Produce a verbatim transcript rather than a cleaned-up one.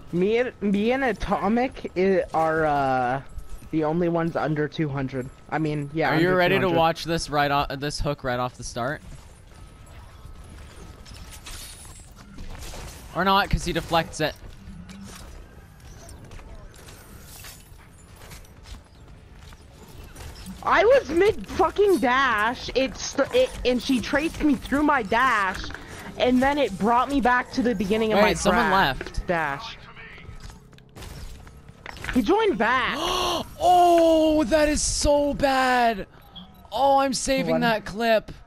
Me and me and Atomic i- are uh the only ones under two hundred. I mean, yeah. Are you under ready two hundred. to watch this right off this hook right off the start? Or not, because he deflects it. I was mid fucking dash. It's it, and she traced me through my dash, and then it brought me back to the beginning of Wait, my someone craft left. dash. He joined back. Oh, that is so bad. Oh, I'm saving What? that clip.